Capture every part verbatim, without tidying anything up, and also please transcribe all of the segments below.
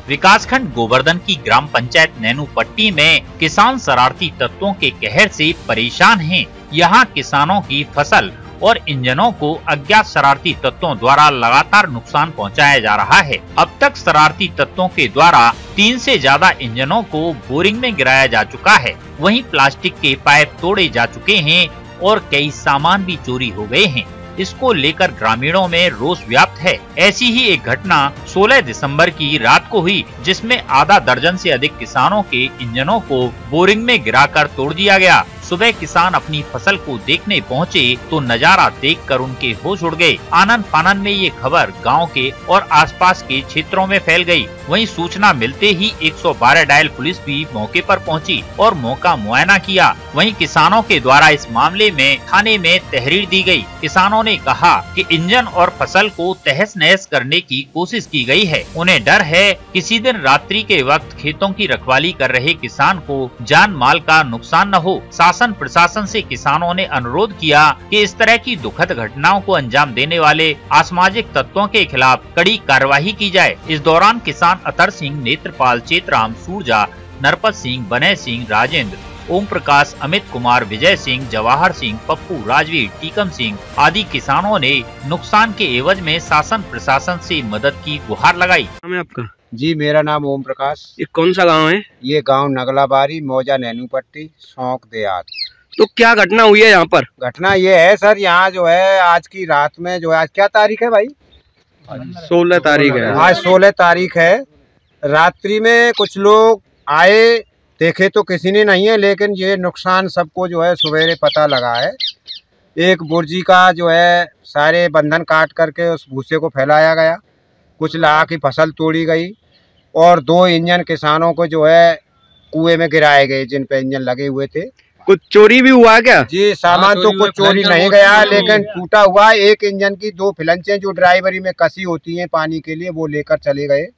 विकासखंड गोवर्धन की ग्राम पंचायत नैनूपट्टी में किसान शरारती तत्वों के कहर से परेशान हैं। यहाँ किसानों की फसल और इंजनों को अज्ञात शरारती तत्वों द्वारा लगातार नुकसान पहुंचाया जा रहा है। अब तक शरारती तत्वों के द्वारा तीन से ज्यादा इंजनों को बोरिंग में गिराया जा चुका है। वहीं प्लास्टिक के पाइप तोड़े जा चुके हैं और कई सामान भी चोरी हो गए हैं। इसको लेकर ग्रामीणों में रोष व्याप्त है। ऐसी ही एक घटना सोलह दिसंबर की रात को हुई, जिसमें आधा दर्जन से अधिक किसानों के इंजनों को बोरिंग में गिराकर तोड़ दिया गया। सुबह किसान अपनी फसल को देखने पहुंचे तो नजारा देखकर उनके होश उड़ गए। आनन फानन में ये खबर गांव के और आसपास के क्षेत्रों में फैल गई। वहीं सूचना मिलते ही एक सौ बारह डायल पुलिस भी मौके पर पहुंची और मौका मुआयना किया। वहीं किसानों के द्वारा इस मामले में थाने में तहरीर दी गई। किसानों ने कहा कि इंजन और फसल को तहस नहस करने की कोशिश की गई है। उन्हें डर है किसी दिन रात्रि के वक्त खेतों की रखवाली कर रहे किसान को जान माल का नुकसान न हो। शासन प्रशासन से किसानों ने अनुरोध किया कि इस तरह की दुखद घटनाओं को अंजाम देने वाले असामाजिक तत्वों के खिलाफ कड़ी कार्यवाही की जाए। इस दौरान किसान अतर सिंह, नेत्रपाल, चेतराम, सूरजा, नरपत सिंह, बनय सिंह, राजेंद्र, ओम प्रकाश, अमित कुमार, विजय सिंह, जवाहर सिंह, पप्पू, राजवीर, टीकम सिंह आदि किसानों ने नुकसान के एवज में शासन प्रशासन से मदद की गुहार लगाई। नाम आपका? जी, मेरा नाम ओम प्रकाश। ये कौन सा गांव है? ये गांव नगलाबारी, मौजा, नैनूपट्टी, सौंक देहात। तो क्या घटना हुई है यहाँ पर? घटना ये है सर, यहाँ जो है आज की रात में जो है, आज क्या तारीख है भाई? सोलह तारीख है। आज सोलह तारीख है। रात्रि में कुछ लोग आए, देखे तो किसी ने नहीं है, लेकिन ये नुकसान सबको जो है सवेरे पता लगा है। एक बुर्जी का जो है सारे बंधन काट करके उस भूसे को फैलाया गया, कुछ लगा की फसल तोड़ी गई और दो इंजन किसानों को जो है कुएं में गिराए गए, जिन पे इंजन लगे हुए थे। कुछ चोरी भी हुआ क्या? जी, सामान तो कुछ चोरी नहीं गया, लेकिन टूटा हुआ एक इंजन की दो फिलंचें जो ड्राइवरी में कसी होती हैं पानी के लिए, वो लेकर चले गए।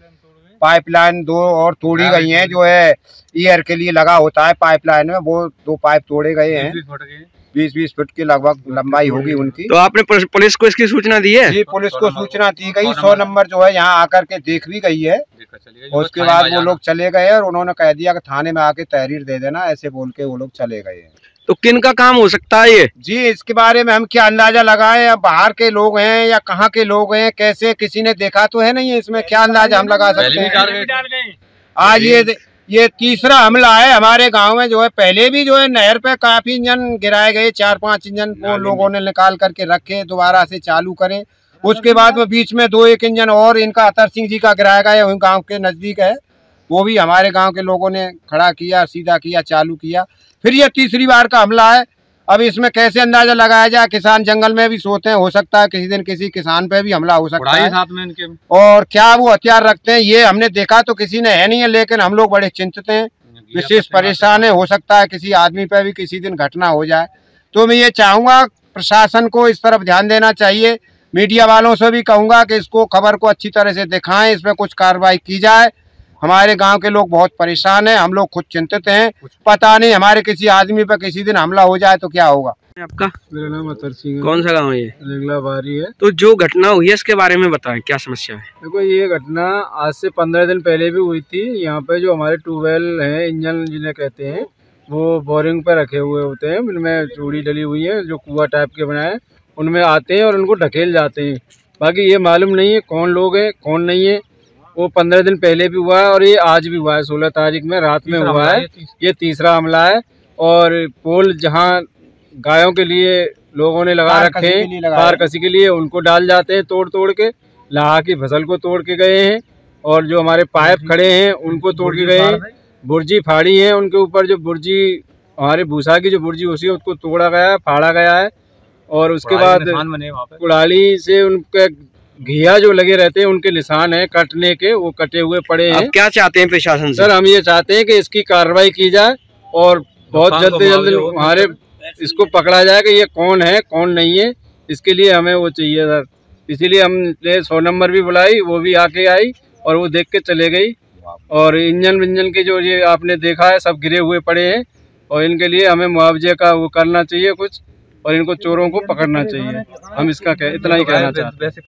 पाइपलाइन दो और तोड़ी गई हैं, जो है ईयर के लिए लगा होता है पाइपलाइन में, वो दो पाइप तोड़े गए हैं। बीस बीस फुट की लगभग लंबाई होगी उनकी। तो आपने पुलिस को इसकी सूचना दी है? जी, पुलिस को सूचना दी गई। सौ नंबर जो है यहाँ आकर के देख भी गई है। और उसके बाद वो लोग चले गए और उन्होंने कह दिया कि थाने में आके तहरीर दे देना, ऐसे बोल के वो लोग चले गए हैं। तो किन का काम हो सकता है ये? जी, इसके बारे में हम क्या अंदाजा लगाएं? अब बाहर के लोग हैं या कहाँ के लोग हैं, कैसे, किसी ने देखा तो है नहीं, इसमें क्या अंदाजा हम लगा सकते हैं? आज ये ये तीसरा हमला है हमारे गांव में। जो है पहले भी जो है नहर पे काफी इंजन गिराए गए, चार पांच इंजन वो लोगों ने निकाल करके रखे, दोबारा से चालू करें। उसके बाद में बीच में दो एक इंजन और इनका अतर सिंह जी का गिराया गया, गांव के नजदीक है, वो भी हमारे गांव के लोगों ने खड़ा किया, सीधा किया, चालू किया। फिर ये तीसरी बार का हमला है। अब इसमें कैसे अंदाजा लगाया जाए? किसान जंगल में भी सोते हैं, हो सकता है किसी दिन किसी किसान पे भी हमला हो सकता है साथ में इनके। और क्या वो हथियार रखते हैं ये हमने देखा तो किसी ने है नहीं है, लेकिन हम लोग बड़े चिंतित हैं, विशेष परेशान है। हो सकता है किसी आदमी पे भी किसी दिन घटना हो जाए। तो मैं ये चाहूंगा प्रशासन को इस तरफ ध्यान देना चाहिए। मीडिया वालों से भी कहूंगा कि इसको खबर को अच्छी तरह से दिखाएं, इस पर कुछ कार्रवाई की जाए। हमारे गांव के लोग बहुत परेशान हैं, हम लोग खुद चिंतित हैं। पता नहीं हमारे किसी आदमी पर किसी दिन हमला हो जाए तो क्या होगा। आपका? मेरा नाम अतर सिंह है। कौन सा गांव है ये? नगलाबारी है। तो जो घटना हुई है इसके बारे में बताएं, क्या समस्या है? देखो, ये घटना आज से पंद्रह दिन पहले भी हुई थी। यहाँ पे जो हमारे ट्यूबवेल है, इंजन जिन्हें कहते हैं, वो बोरिंग पे रखे हुए होते हैं, उनमें चूड़ी डली हुई है, जो कुआ टाइप के बनाए, उनमें आते हैं और उनको ढकेल जाते हैं। बाकी ये मालूम नहीं है कौन लोग है कौन नहीं है। वो पंद्रह दिन पहले भी हुआ है और ये आज भी हुआ है, सोलह तारीख में रात में हुआ है। ये तीसरा हमला है। और पोल जहाँ गायों के लिए लोगों ने लगा रखे हैं, कार कसी के लिए, उनको डाल जाते हैं तोड़ तोड़ के। लहा की फसल को तोड़ के गए हैं और जो हमारे पाइप खड़े हैं उनको तोड़ के गए हैं। बुर्जी फाड़ी है, उनके ऊपर जो बुर्जी हमारे भूसा की जो बुर्जी होती है उसको तोड़ा गया है, फाड़ा गया है। और उसके बाद कुड़ाली से उनके घिया जो लगे रहते हैं उनके निशान है कटने के, वो कटे हुए पड़े हैं। आप क्या चाहते हैं प्रशासन से? सर, हम ये चाहते हैं कि इसकी कार्रवाई की जाए और बहुत जल्द से जल्द हमारे इसको पकड़ा जाए कि ये कौन है कौन नहीं है। इसके लिए हमें वो चाहिए सर, इसीलिए हमने सौ नंबर भी बुलाई, वो भी आके आई और वो देख के चले गई। और इंजन विंजन के जो ये आपने देखा है सब गिरे हुए पड़े हैं और इनके लिए हमें मुआवजे का वो करना चाहिए कुछ, और इनको चोरों को पकड़ना चाहिए। हम इसका इतना ही कहना चाहते हैं।